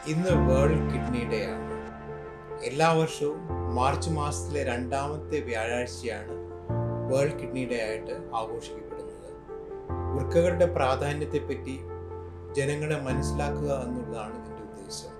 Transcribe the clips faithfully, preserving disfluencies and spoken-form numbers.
ഇന്ന് world kidney day ആണ്. എല്ലാ വർഷവും മാർച്ച് മാസത്തിലെ രണ്ടാമത്തെ വ്യാഴാഴ്ചയാണ് വേൾഡ് കിഡ്നി ഡേ ആയിട്ട് ആഘോഷിക്കപ്പെടുന്നത്. വൃക്കകളുടെ പ്രാധാന്യത്തെപ്പറ്റി ജനങ്ങളെ മനസ്സിലാക്കുക എന്നുള്ളതാണ് ഇതിൻ്റെ ഉദ്ദേശം.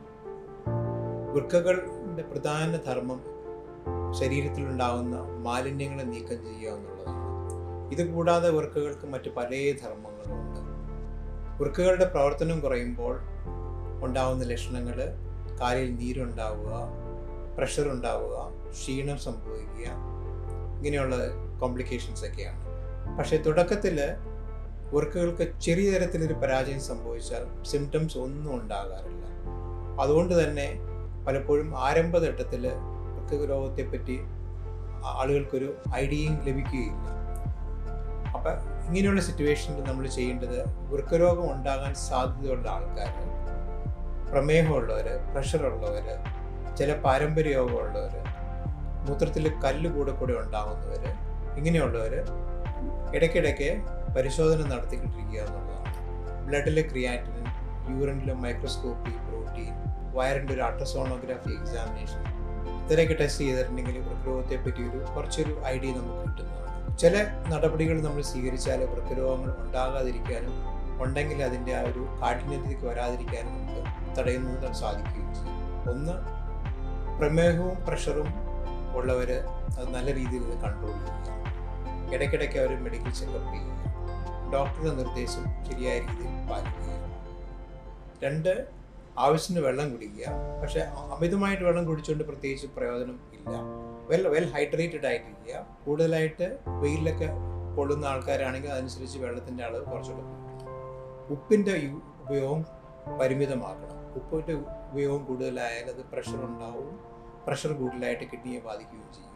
വൃക്കകളുടെ പ്രധാന ധർമ്മം ശരീരത്തിലുണ്ടാകുന്ന മാലിന്യങ്ങളെ നീക്കം ചെയ്യുക എന്നുള്ളതാണ്. ഇതുകൂടാതെ വൃക്കകൾക്ക് മറ്റ് പല ധർമ്മങ്ങളുമുണ്ട്. വൃക്കകളുടെ പ്രവർത്തനം കുറയുമ്പോൾ ഉണ്ടാകുന്ന ലക്ഷണങ്ങൾ കാലിൽ നീരുണ്ടാവുക, പ്രഷർ ഉണ്ടാവുക, ക്ഷീണം സംഭവിക്കുക, ഇങ്ങനെയുള്ള കോംപ്ലിക്കേഷൻസ് ഒക്കെയാണ്. പക്ഷേ തുടക്കത്തിൽ വൃക്കകൾക്ക് ചെറിയ തരത്തിലൊരു പരാജയം സംഭവിച്ചാൽ സിംറ്റംസ് ഒന്നും ഉണ്ടാകാറില്ല. അതുകൊണ്ട് തന്നെ പലപ്പോഴും ആരംഭഘട്ടത്തിൽ വൃക്ക രോഗത്തെപ്പറ്റി ആളുകൾക്കൊരു ഐഡിയയും ലഭിക്കുകയില്ല. അപ്പം ഇങ്ങനെയുള്ള സിറ്റുവേഷനിൽ നമ്മൾ ചെയ്യേണ്ടത്, വൃക്കരോഗം ഉണ്ടാകാൻ സാധ്യതയുള്ള ആൾക്കാർ, പ്രമേഹമുള്ളവർ, പ്രഷറുള്ളവർ, ചില പാരമ്പര്യ രോഗമുള്ളവർ, മൂത്രത്തിൽ കല്ല് കൂടെ കൂടെ ഉണ്ടാകുന്നവർ, ഇങ്ങനെയുള്ളവർ ഇടയ്ക്കിടയ്ക്ക് പരിശോധന നടത്തിക്കൊണ്ടിരിക്കുക എന്നുള്ളതാണ്. ബ്ലഡിലെ ക്രിയാറ്റിനിൻ, യൂറിനിലെ മൈക്രോസ്കോപ്പി, പ്രോട്ടീൻ, വയറിൻ്റെ ഒരു അൾട്രാസോണോഗ്രാഫി എക്സാമിനേഷൻ, ഇത്രയൊക്കെ ടെസ്റ്റ് ചെയ്തിട്ടുണ്ടെങ്കിൽ വൃക്കരോഗത്തെ പറ്റി ഒരു കുറച്ചൊരു ഐഡിയ നമുക്ക് കിട്ടുന്നതാണ്. ചില നടപടികൾ നമ്മൾ സ്വീകരിച്ചാൽ വൃക്കരോഗങ്ങൾ ഉണ്ടാകാതിരിക്കാനും ഉണ്ടെങ്കിൽ അതിൻ്റെ ആ ഒരു കാഠിന്യത്തിലേക്ക് വരാതിരിക്കാനും നമുക്ക് തടയുന്നതിന് സാധിക്കുകയും ചെയ്യും. ഒന്ന്, പ്രമേഹവും പ്രഷറും ഉള്ളവർ അത് നല്ല രീതിയിൽ കൺട്രോൾ ചെയ്യുക. ഇടയ്ക്കിടയ്ക്ക് അവർ മെഡിക്കൽ ചെക്കപ്പ് ചെയ്യുക. ഡോക്ടറുടെ നിർദ്ദേശം ശരിയായ രീതിയിൽ പാലിക്കുക. രണ്ട്, ആവശ്യത്തിന് വെള്ളം കുടിക്കുക. പക്ഷേ അമിതമായിട്ട് വെള്ളം കുടിച്ചുകൊണ്ട് പ്രത്യേകിച്ച് പ്രയോജനം ഇല്ല. വെൽ വെൽ ഹൈഡ്രേറ്റഡ് ആയിട്ടിരിക്കുക. കൂടുതലായിട്ട് വെയിലൊക്കെ കൊള്ളുന്ന ആൾക്കാരാണെങ്കിൽ അതനുസരിച്ച് വെള്ളത്തിൻ്റെ അളവ് കുറച്ചുകൂടെ കൂട്ടുക. ഉപ്പിൻ്റെ ഉപയോഗം പരിമിതമാക്കണം. ഉപ്പിൻ്റെ ഉപയോഗം കൂടുതലായാൽ അത് പ്രഷർ ഉണ്ടാവും. പ്രഷർ കൂടുതലായിട്ട് കിഡ്നിയെ ബാധിക്കുകയും ചെയ്യും.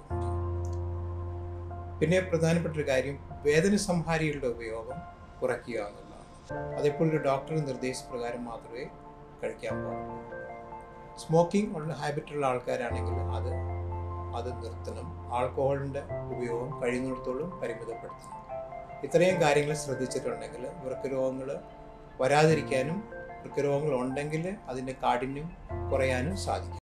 പിന്നെ പ്രധാനപ്പെട്ട ഒരു കാര്യം, വേദന സംഹാരികളുടെ ഉപയോഗം കുറയ്ക്കുക എന്നുള്ളതാണ്. അതെപ്പോഴും ഒരു ഡോക്ടറുടെ നിർദ്ദേശപ്രകാരം മാത്രമേ കഴിക്കാൻ പാടുള്ളൂ. സ്മോക്കിംഗ് ഉള്ള ഹാബിറ്റുള്ള ആൾക്കാരാണെങ്കിൽ അത് അത് നിർത്തണം. ആൾക്കഹോളിൻ്റെ ഉപയോഗം കഴിയുന്നിടത്തോളം പരിമിതപ്പെടുത്തണം. ഇത്രയും കാര്യങ്ങൾ ശ്രദ്ധിച്ചിട്ടുണ്ടെങ്കിൽ വൃക്കരോഗങ്ങൾ വരാതിരിക്കാനും വൃക്കരോഗങ്ങൾ ഉണ്ടെങ്കിൽ അതിൻ്റെ കാഠിന്യം കുറയാനും സാധിക്കും.